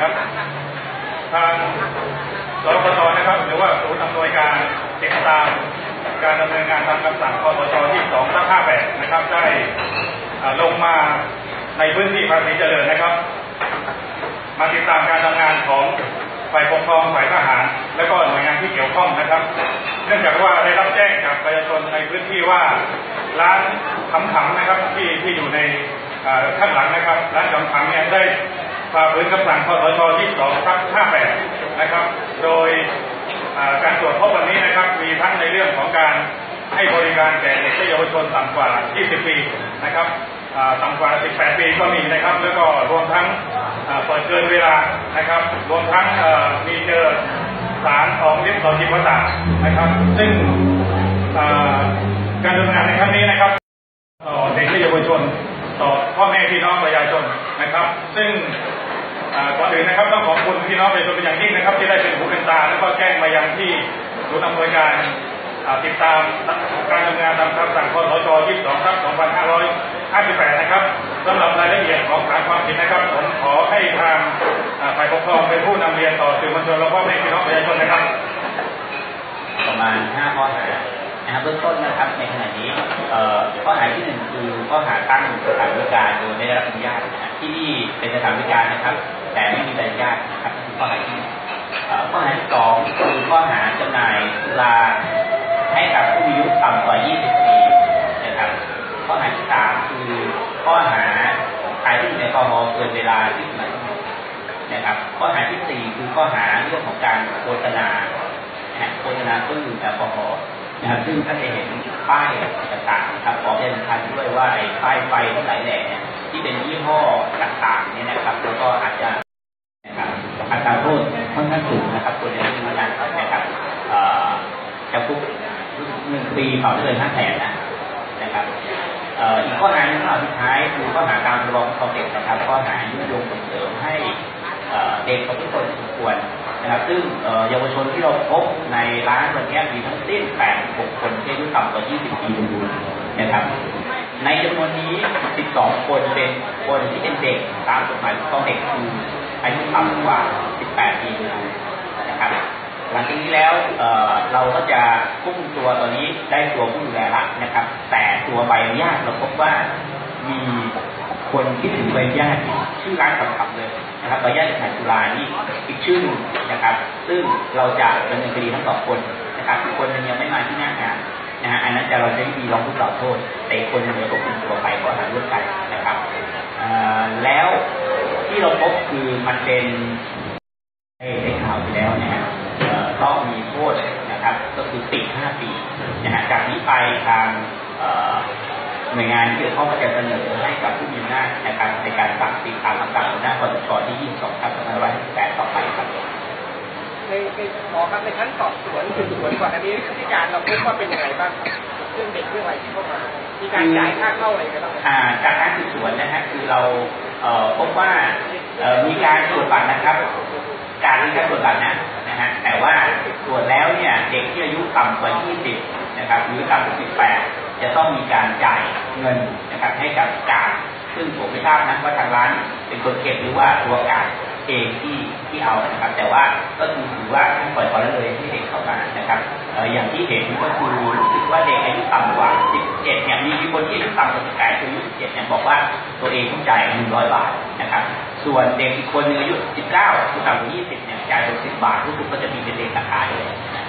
นะครับทางสปชนะครับหรือว่าศูนย์อำนวยการติดตามการดำเนินงานตามคำสั่งคสชที่2/58นะครับได้ลงมาในพื้นที่ภาษีเจริญนะครับมาติดตามการทำงานของฝ่ายปกครองฝ่ายทหารและก็หน่วยงานที่เกี่ยวข้องนะครับเนื่องจากว่าได้รับแจ้งจากประชาชนในพื้นที่ว่าร้านขำๆนะครับที่อยู่ในข้างหลังนะครับร้านขำๆเนี่ยได้ฝ่าฝืนคำสั่งคสชที่2/58นะครับโดยการตรวจพบวันนี้นะครับมีทั้งในเรื่องของการให้บริการแก่เด็กและเยาวชนต่ำกว่า20 ปีนะครับต่ำกว่า18 ปีก็มีนะครับแล้วก็รวมทั้งเปิดเกินเวลานะครับรวมทั้งมีเจอสารของฤทธิ์ต่อจิตประสาทนะครับซึ่งการดำเนินงานในครั้งนี้นะครับต่อเด็กและเยาวชนต่อพ่อแม่พี่น้องประชาชนนะครับซึ่งก่อนอื่นนะครับต้องขอบคุณพี่น้องประชาชนเป็นอย่างยิ่งนะครับที่ได้เป็นหูเป็นตาแล้วก็แจ้งมายังที่ศูนย์อำนวยการติดตามการดำเนินงานตามคำสั่งคสช22/2558นะครับสำหรับรายละเอียดของฐานความผิดนะครับผมขอให้ทางฝ่ายปกครองเป็นผู้นำเรียนต่อสื่อมวลชนและพ่อแม่พี่น้องประชาชนนะครับประมาณ5 ข้อหานะครับเบื้องต้นนะครับในขณะนี้ข้อหาที่1คือข้อหาตั้งสถานบริการโดยไม่ได้รับอนุญาตที่นี่เป็นสถานบริการนะครับแต่ไม่มีใบอนุญาตนะครับข้อหาที่ข้อหาที่2คือข้อหาจำหน่ายสุราให้กับผู้มีอายุต่ำกว่า20 ปีนะครับข้อหาที่3คือข้อหาขายเครื่องดื่มแอลกอฮอล์เกินเวลาที่กำหนดนะครับข้อหาที่4คือข้อหาเรื่องของการโฆษณาเครื่องดื่มแอลกอฮอล์นะครับซึ่งท่านจะเห็นป้ายต่างๆครับขอเรียนท่านด้วยว่าไอ้ป้ายไฟทั้งหลายแหล่ที่เป็นยี่ห้อต่างๆเนี่ยนะครับแล้วก็อาจจะนะครับอัตราโทษค่อนข้างสูงนะครับตัวนี้เป็นการนะครับจำคุก1 ปีปรับไม่เกิน500,000นะครับอีกข้อหาหนึ่งข้อสุดท้ายคือข้อหาการประลองคอเด็กนะครับข้อหายุยงส่งเสริมให้เด็กประพฤติตนสมควรนะครับซึ่งเยาวชนที่เราพบในร้านวันนี้มีทั้งสิ้น86 คนที่อายุต่ำกว่า20 ปีนะครับในจำนวนนี้12 คนเป็นคนที่เป็นเด็กตามกฎหมายคุ้มครองเด็กคืออายุต่ำกว่า18 ปีนะครับหลังจากนี้แล้วเราก็จะควบคุมตัวตอนนี้ได้ตัวผู้ดูแลละนะครับแต่ตัวใบอนุญาตเราพบว่ามีคนที่ถือใบอนุญาตชื่อร้านขับเลยนะครับใบอนุญาตขายสุรานี่อีกชื่อนึงนะครับซึ่งเราจะดำเนินคดีทั้ง2 คนนะครับคนนึงยังไม่มาที่หน้างานนะฮะอันนั้นจะเราจะมีร้องทุกข์กล่าวโทษแต่คนนึงจะควบคุมตัวไปข้อหาร่วมกันนะครับแล้วที่เราพบคือมันเป็นได้ข่าวไปแล้วนะฮะต้องมีโทษนะครับก็คือติด5 ปีนะฮะจากนี้ไปทางหน่วยงานที่เกี่ยวข้องจะเสนอให้กับผู้มีอำนาจนะครับในการสั่งติดตามคำสั่งหัวหน้าคสชที่22/2558ต่อไปครับในขอครับในชั้นสอบสวนสืบสวนก่อนอันนี้พฤติการเราพบว่าเป็นยังไงบ้างเรื่องเด็กเรื่องอะไรที่เข้ามามีการจ่ายค่าเข้าอะไรกันบ้างจากการสืบสวนนะฮะคือเราพบว่ามีการตรวจบัตรนะครับการตรวจบัตรนะฮะแต่ว่าตรวจแล้วเนี่ยเด็กที่อายุต่ำกว่า20นะครับหรือต่ำกว่า18จะต้องมีการจ่ายเงินนะครับให้กับการซึ่งผมไม่ทราบนะว่าทางร้านเป็นคนเก็บหรือว่าตัวการเองที่เอานะครับแต่ว่าก็คือถือว่าปล่อยละเลยที่เด็กเข้ามานะครับอย่างที่เห็นก็คือรู้สึกว่าเด็กอายุต่ำกว่า17เนี่ยมีคนที่อายุต่ำกว่า18อายุ17เนี่ยบอกว่าตัวเองต้องจ่าย100 บาทนะครับส่วนเด็กอีกคนนึงอายุ19คือต่ำกว่า20เนี่ยจ่าย60 บาทรู้สึกก็จะมีเป็นเด็กราคาเลย